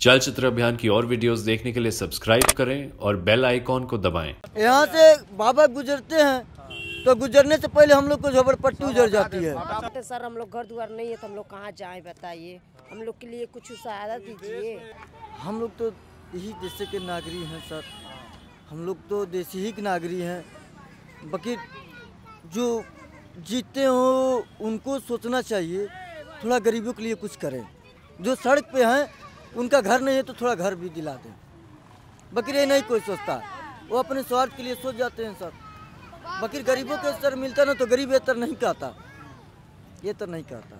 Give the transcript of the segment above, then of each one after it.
चलचित्र अभियान की और वीडियोस देखने के लिए सब्सक्राइब करें और बेल आइकॉन को दबाएं। यहाँ से बाबा गुजरते हैं तो गुजरने से पहले हम लोग को झोपड़पट्टी उजड़ जाती है। सर हम लोग घर द्वार नहीं है तो हम लोग कहाँ जाएं बताइए, हम लोग के लिए कुछ सहायता दीजिए। हम लोग तो यही देश के नागरिक हैं सर, हम लोग तो देशी ही के नागरिक हैं। बाकी जो जीते हो उनको सोचना चाहिए, थोड़ा गरीबों के लिए कुछ करें। जो सड़क पे हैं उनका घर नहीं है तो थोड़ा घर भी दिला दें। बकरी ये नहीं कोई सोचता, वो अपने स्वार्थ के लिए सोच जाते हैं सर। बकरी गरीबों के स्तर मिलता ना तो गरीब ये तर नहीं कहता, ये तर नहीं कहता।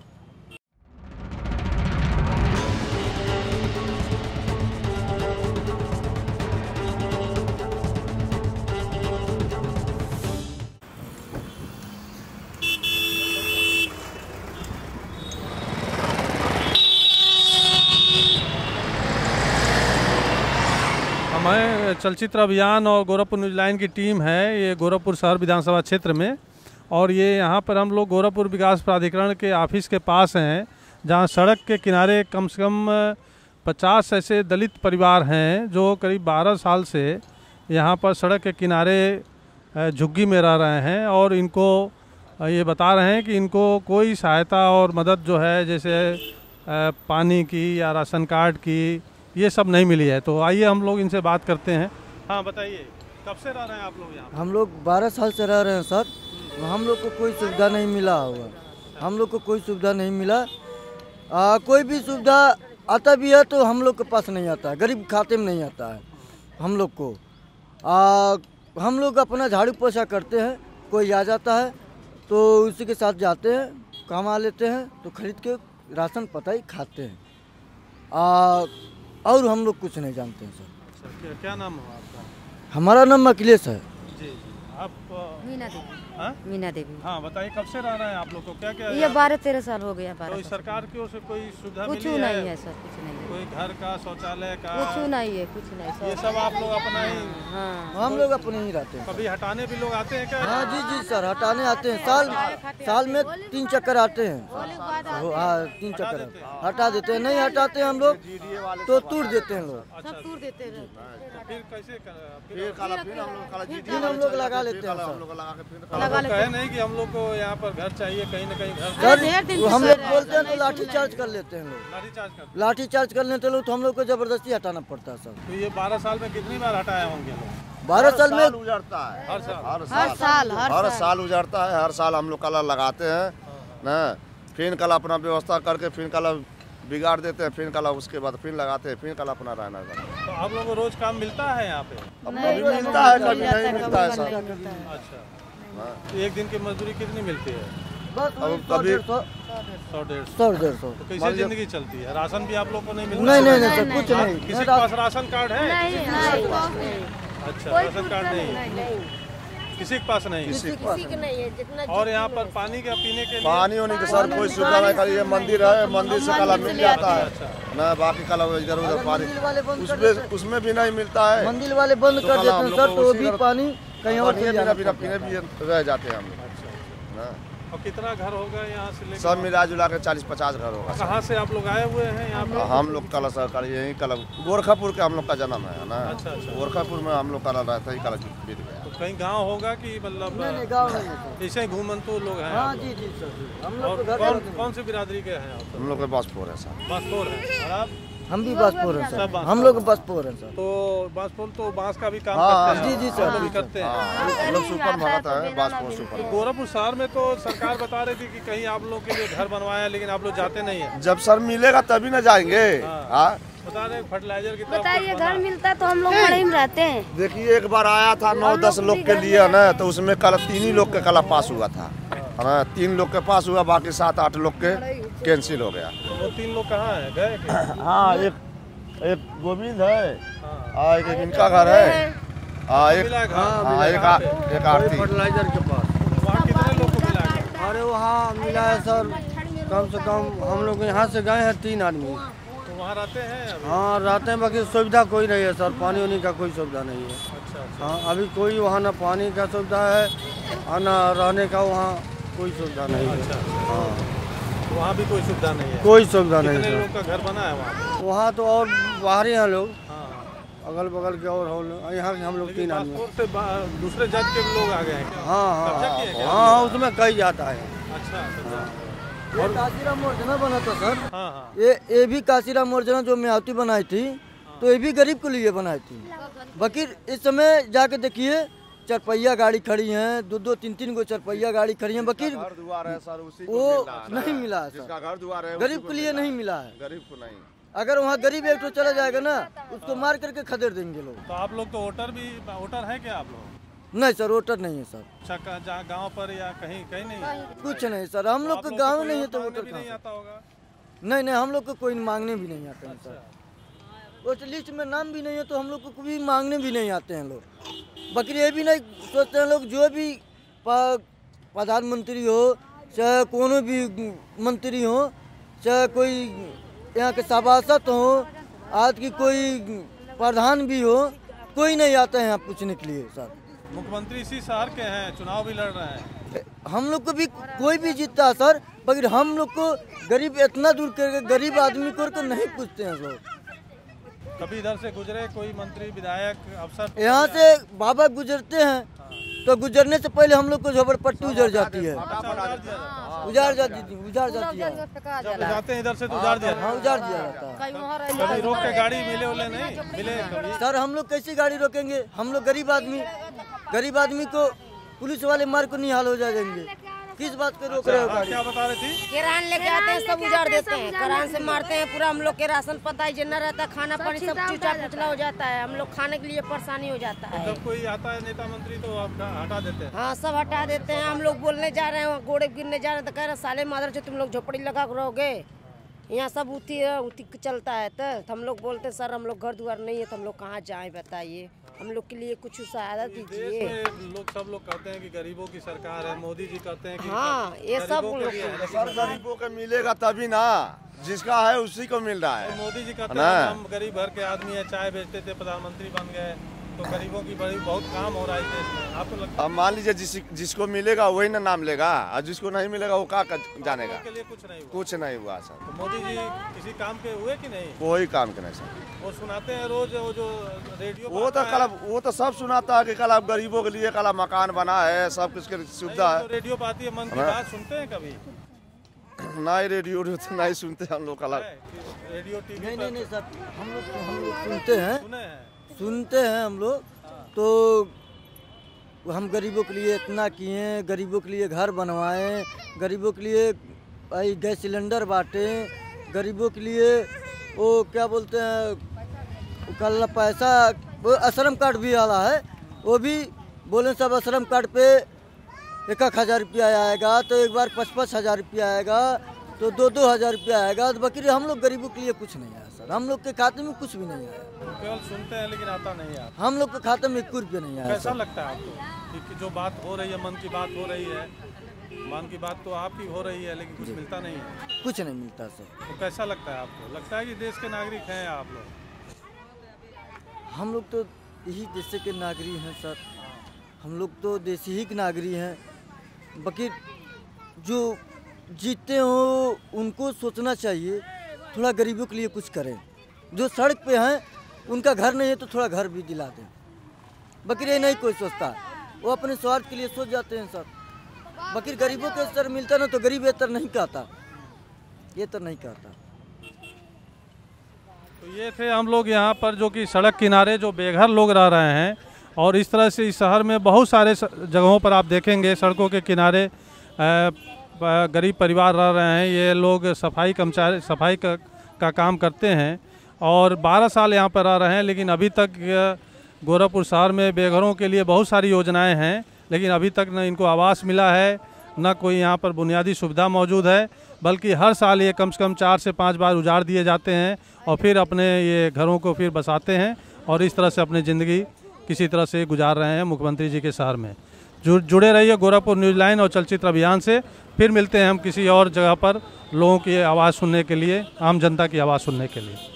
हमें चलचित्र अभियान और गोरखपुर न्यूज लाइन की टीम है ये गोरखपुर शहर विधानसभा क्षेत्र में, और ये यहाँ पर हम लोग गोरखपुर विकास प्राधिकरण के ऑफिस के पास हैं, जहाँ सड़क के किनारे कम से कम 50 ऐसे दलित परिवार हैं जो करीब 12 साल से यहाँ पर सड़क के किनारे झुग्गी में रह रहे हैं। और इनको ये बता रहे हैं कि इनको कोई सहायता और मदद जो है जैसे पानी की या राशन कार्ड की ये सब नहीं मिली है। तो आइए हम लोग इनसे बात करते हैं। हाँ बताइए, कब से रह रहे हैं आप लोग यहाँ? हम लोग 12 साल से रह रहे हैं सर। हम लोग को कोई सुविधा नहीं मिला होगा, हम लोग को कोई सुविधा नहीं मिला। कोई भी सुविधा आता भी है तो हम लोग के पास नहीं आता है, गरीब खाते में नहीं आता है हम लोग को। हम लोग अपना झाड़ू पोछा करते हैं, कोई आ जाता है तो उसी के साथ जाते हैं, कमा लेते हैं तो खरीद के राशन पता ही खाते हैं। और हम लोग कुछ नहीं जानते हैं सर। क्या नाम है आपका? हमारा नाम अखिलेश है। जी आप? मीना देवी। हाँ? मीना देवी। हाँ बताइए, कब से रह रहे हैं आप लोग को? क्या क्या ये 12-13 साल हो गया। तो सरकार की ओर से कोई सुविधा कुछ मिली नहीं है सर, कुछ नहीं है। कोई घर का, शौचालय का? कुछ नहीं है, कुछ नहीं सर। ये सब आप लोग अपना ही? हाँ हम लोग अपने ही रहते हैं। कभी हटाने भी लोग आते हैं क्या? हाँ जी जी सर, हटाने आते हैं। साल में 3 चक्कर आते हैं। हाँ 3 चक्कर हटा देते हैं। नहीं हटाते हैं हम लोग तो तूड़ देते हैं लोग। सब तूड़ देते हैं। फिर कैसे फिर हम लोग लगा लेते हैं सर। कहे नहीं कि हम लोग को यहाँ पर घर चाहिए, कहीं न कहीं घर सर हम लोग बोलते हैं तो लाठी चार्ज कर लेते हैं लोग। लाठी चार्ज कर लेते लोग तो हम लोग को जबरदस्ती हटाना पड़ता है सर। तो ये 12 साल में कितनी बार हटाए होंगे लोग? 12 साल में उजड़ता है। हर साल हर साल उजड़ता है। हर साल हम लोग कला लगाते हैं ना, फिर कल अपना व्यवस्था करके फिर कल बिगाड़ देते हैं, फिर कल उसके बाद फिर लगाते हैं, फिर कल अपना रहना। तो आप लोगों को रोज काम मिलता है यहाँ पे? कभी मिलता है, कभी नहीं मिलता है सर। अच्छा, तो एक दिन की मजदूरी कितनी मिलती है? बस कभी 100-150। तो कैसे जिंदगी चलती है? राशन भी आप लोग को नहीं मिलता? नहीं सर, कुछ नहीं। किसी के पास राशन कार्ड है? अच्छा, राशन कार्ड नहीं किसी के पास नहीं? किसी के नहीं है। जितना और यहाँ पर पानी का पीने के लिए? पानी होने की सर कोई सुविधा नहीं। कल ये मंदिर है, मंदिर से कला मिल जाता है ना, बाकी कला इधर उधर पानी उसमें भी नहीं मिलता है। मंदिर वाले बंद कर देते हैं सर, तो भी पानी कहीं और बिना पीने भी रह जाते हैं हम लोग। और कितना घर होगा यहाँ से लेकर? सब मिला जुला के 40-50 घर होगा। कहाँ से आप लोग आए हुए हैं यहाँ पे? हम लोग कला सरकार यही कला गोरखापुर के हम लोग का जन्म है ना। अच्छा। गोरखापुर में हम लोग कला रहता ही कला बीत गया। तो कहीं गांव होगा कि मतलब गाँव नहीं? ऐसे घूमंतु लोग हैं? हाँ जी जी सर। हम लोग और कौन सी बिरादरी के हैं? हम लोग के बांसपुर है सर। बांसपुर है। और आप? हम भी बांसपुर हैं सर। हम लोग बांसपुर हैं सर। तो बांसपुर तो बांस का भी काम हाँ, करते हैं? जी सर भी करते हैं। हम लोग सुपर भगत है, बांसपुर सुपर। गोरखपुर शहर में तो सरकार बता रही थी कि कहीं आप लोग के लिए घर बनवाया, लेकिन आप लोग जाते नहीं है। जब सर मिलेगा तभी ना जाएंगे। हाँ बता रहे फर्टिलाइजर की तरफ बताइए, घर मिलता है तो हम लोग बड़े में रहते हैं। देखिए एक बार आया था 9-10 लोग के लिए ना, तो उसमें कल 3 ही लोग के कला पास हुआ था। 3 लोग के पास हुआ, बाकी 7-8 लोग के कैंसिल हो गया। वो 3 लोग कहाँ है? गए? हाँ एक गोविंद है, एक इनका घर है, एक आरती। फर्टिलाइजर के पास। वहाँ कितने लोग को मिला है? अरे वहाँ मिला है सर, कम से कम हम लोग यहाँ से गए हैं 3 आदमी। तो वहाँ रहते हैं अभी? हाँ रहते हैं, बाकी सुविधा कोई नहीं है सर। पानी वानी का कोई सुविधा नहीं है। अच्छा। हाँ अभी कोई वहाँ ना पानी का सुविधा है और ना रहने का वहाँ कोई सुविधा नहीं है। अच्छा। हाँ वहाँ भी कोई सुविधा नहीं है? कोई सुविधा नहीं कितने है लोग का घर बना है वहाँ? वहाँ तो और बाहर हैं लोग, हाँ, अगल बगल के और यहाँ हम लोग 3 आदमी। पासपोर्ट से दूसरे जात के लोग आ गए हैं क्या? हाँ कब्जा हाँ किया क्या? हाँ, उसमें कई जाता है। अच्छा। और काशीराम मोर्जना बना था सर, हाँ हाँ। ये भी काशीराम मोर्जना जो म्यावती बनाई थी, तो ये भी गरीब के लिए बनाई थी। बाकी इस समय जाके देखिए चरपहिया गाड़ी खड़ी हैं, 2-2-3-3 गो चरपहिया गाड़ी खड़ी हैं, बाकी घर दुआर है सर, उसी को वो मिल रहा है ना। नहीं मिला है जिसका सर, घर दुआर है गरीब के लिए नहीं मिला है। गरीब को नहीं। अगर वहाँ गरीब एक तो चला जाएगा ना, उसको मार करके खदेड़ देंगे लोग। तो आप लोग तो वोटर है क्या आप लोग? नहीं सर, वोटर नहीं है सर। अच्छा, जहाँ गाँव पर या कहीं कहीं नहीं है? कुछ नहीं सर, हम लोग का गाँव नहीं है तो वोटर भी कहाँ नहीं से? आता होगा? नहीं, हम लोग को कोई मांगने भी नहीं आते हैं सर। उस लिस्ट में नाम भी नहीं है तो हम लोग को भी मांगने भी नहीं आते हैं लोग। बाकी ये भी नहीं सोचते हैं लोग, जो भी प्रधानमंत्री हो, चाहे कोनो भी मंत्री हो, चाहे कोई यहाँ के सभासद हो, आज की कोई प्रधान भी हो, कोई नहीं आता है यहाँ पूछने के लिए सर। मुख्यमंत्री इसी शहर के हैं, चुनाव भी लड़ रहे हैं। हम लोग को भी कोई भी जीतता है सर, मगर हम लोग को गरीब इतना दूर करके गरीब आदमी को नहीं पूछते हैं लोग। कभी इधर से गुजरे कोई मंत्री विधायक अफसर? यहाँ से बाबा गुजरते हैं तो गुजरने से पहले हम लोग को झोपड़पट्टी उजड़ जाती है, उजाड़ जाती है। जब जाते हैं इधर से तो उजाड़ दिया हाँ, उजाड़ दिया जाता है। कभी रोक के गाड़ी मिले उले नहीं मिले कभी? सर हम लोग कैसी गाड़ी रोकेंगे? हम लोग गरीब आदमी को पुलिस वाले मार को निहाल हो जाएंगे। किस बात पे रोक रहे हो गाड़ी? क्या बता रही थी? किरान लेके आते हैं, सब उजाड़ देते हैं, किरान से मारते हैं पूरा। हम लोग के राशन पता ही जितना रहता है, खाना पानी सब चूचा पुचला हो जाता है, हम लोग खाने के लिए परेशानी हो जाता है। जब कोई आता है नेता मंत्री तो आप हटा देते हैं? हाँ, सब हटा देते हैं। हम लोग बोलने जा रहे हैं, घोड़े गिरने जा रहे हैं तो कह रहे साले मादर जो तुम लोग झोपड़ी लगा कर रहोगे, यहाँ सब उठी चलता है। तो हम लोग बोलते सर हम लोग घर द्वार नहीं है तो हम लोग कहाँ जाएं बताइए, हम लोग के लिए कुछ सहायता दीजिए। सब लोग कहते हैं कि गरीबों की सरकार है, मोदी जी कहते हैं कि हाँ, ये सब सर गरीबों को मिलेगा तभी ना, जिसका है उसी को मिल रहा है। मोदी जी कहते हैं हम गरीब घर के आदमी है, चाय बेचते थे, प्रधानमंत्री बन गए तो गरीबों की बहुत काम हो रहा है देश में। आपको लगता है? अब मान लीजिए जिसको मिलेगा वही ना नाम लेगा, और जिसको नहीं मिलेगा वो क्या जानेगा? के लिए कुछ नहीं हुआ? कुछ नहीं हुआ सर। तो मोदी जी किसी काम के हुए कि नहीं? कोई काम के नहीं सर। वो सुनाते हैं रोज, वो जो रेडियो वो तो सब सुनाता है कि कल आप गरीबों के लिए कल मकान बना है, सब कुछ की सुविधा है। रेडियो पर आती है, मन की बात सुनते हैं कभी? नहीं, रेडियो तो नहीं सुनते हम लोग। रेडियो टीवी नहीं सर, हम लोग सुनते हैं, सुने हैं हम लोग। तो हम गरीबों के लिए इतना किए, गरीबों के लिए घर बनवाएं, गरीबों के लिए भाई गैस सिलेंडर बांटें, गरीबों के लिए वो क्या बोलते हैं कल पैसा, वो आश्रम कार्ड भी आ रहा है, वो भी बोले सब आश्रम कार्ड पे 1,000 रुपया आएगा, तो एक बार 5,000 रुपया आएगा, तो 2,000 रुपया आएगा। तो बाकी हम लोग गरीबों के लिए कुछ नहीं आया सर, हम लोग के खाते में कुछ भी नहीं आया। केवल सुनते हैं लेकिन आता नहीं है। हम लोग के खाते में 1 रुपया नहीं आया। कैसा लगता है आपको कि जो बात हो रही है, मन की बात हो रही है, मन की बात तो आपकी हो रही है लेकिन कुछ मिलता नहीं है? कुछ नहीं मिलता सर। तो कैसा लगता है आपको? लगता है कि देश के नागरिक हैं आप लोग? हम लोग तो यही देश के नागरिक हैं सर, हम लोग तो देश ही के नागरिक हैं। बाकी जो जीते हो उनको सोचना चाहिए, थोड़ा गरीबों के लिए कुछ करें। जो सड़क पे हैं उनका घर नहीं है तो थोड़ा घर भी दिला दें। बाकी ये नहीं कोई सोचता, वो अपने स्वार्थ के लिए सोच जाते हैं सर। बाकी गरीबों के स्तर मिलता ना तो गरीब ये तर नहीं कहता, ये तर नहीं कहता। तो ये थे हम लोग यहाँ पर जो कि सड़क किनारे जो बेघर लोग रह रहे हैं, और इस तरह से इस शहर में बहुत सारे जगहों पर आप देखेंगे सड़कों के किनारे गरीब परिवार रह रहे हैं। ये लोग सफाई का काम करते हैं और 12 साल यहाँ पर रह रहे हैं, लेकिन अभी तक गोरखपुर शहर में बेघरों के लिए बहुत सारी योजनाएं हैं, लेकिन अभी तक न इनको आवास मिला है, न कोई यहाँ पर बुनियादी सुविधा मौजूद है, बल्कि हर साल ये कम से कम 4 से 5 बार उजाड़ दिए जाते हैं और फिर अपने ये घरों को फिर बसाते हैं और इस तरह से अपनी ज़िंदगी किसी तरह से गुजार रहे हैं मुख्यमंत्री जी के शहर में। जुड़े रहिए गोरखपुर न्यूज़ लाइन और चलचित्र अभियान से। फिर मिलते हैं हम किसी और जगह पर लोगों की आवाज़ सुनने के लिए, आम जनता की आवाज़ सुनने के लिए।